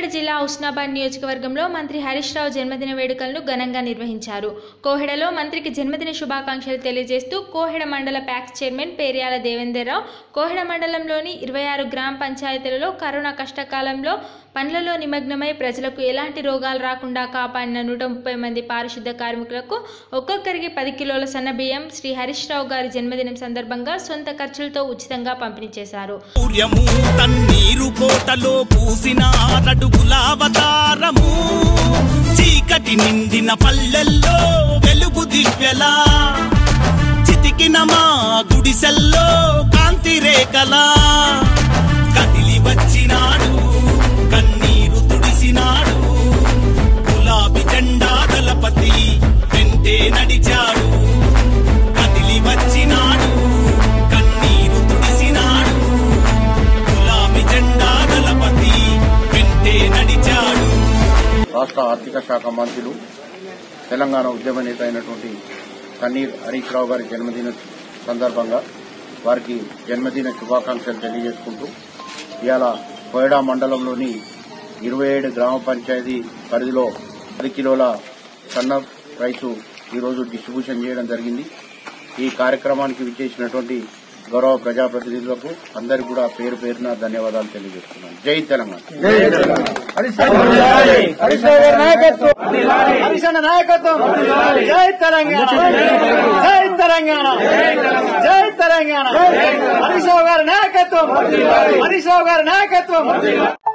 జిల్లా హుస్నాబాద్ నియోజకవర్గంలో మంత్రి హరీష్ రావు జన్మదిన వేడుకలను ఘనంగా నిర్వహించారు. కోహెడలో మంత్రికి జన్మదిన శుభాకాంక్షలు తెలియజేస్తూ కోహెడ మండల ప్యాక్స్ చైర్మన్ పేర్యాల దేవేందర్ రావు కోహెడ మండలంలోని 26 గ్రామ పంచాయతీలలో కరోనా కష్టకాలంలో పనులలో నిమగ్నమై ప్రజలకు ఎలాంటి రోగాలు రాకుండా కాపాడిన 130 మంది పారిశుద్ధ కార్మికులకు ఒక్కొక్కరికి 10 కిలోల సన్నబియ్యం శ్రీ హరీష్ రావు గారి జన్మదినం సందర్భంగా సొంత ఖర్చులతో ఉచితంగా పంపిణీ చేశారు. చీకటి నిండిన పల్లెల్లో వెలుగు దివ్యలా చితికిన మా గుడిసెల్లో కాంతి రేఖలా కదిలి వచ్చినాడు కన్నీరు తుడిసినాడు గులాబీ జెండా దళపతి వెంటే నడిచాడు కదిలి వచ్చినాడు కన్నీరు తుడిసినాడు గులాబీ జెండా దళపతి వెంటే నడిచాడు. రాష్ట్ర ఆర్థిక శాఖ మంత్రులు తెలంగాణ ఉద్యమ నేత అయినటువంటి కన్నీర్ హరీష్ రావు గారి జన్మదిన సందర్భంగా వారికి జన్మదిన శుభాకాంక్షలు తెలియజేసుకుంటూ ఇవాళ కోయడా మండలంలోని 27 గ్రామ పంచాయతీ పరిధిలో 10 కిలోల సన్న రైసు ఈరోజు డిస్ట్రిబ్యూషన్ చేయడం జరిగింది. ఈ కార్యక్రమానికి విచ్చేసినటువంటి గౌరవ ప్రజాప్రతినిధులకు అందరికీ కూడా పేరు పేరున ధన్యవాదాలు తెలియజేస్తున్నాను. జై తెలంగాణ. జై తెలంగాణ. జై తెలంగాణ. జై తెలంగాణ. హరీష్ రావు గారి నాయకత్వం. హరీష్ రావు గారి నాయకత్వం.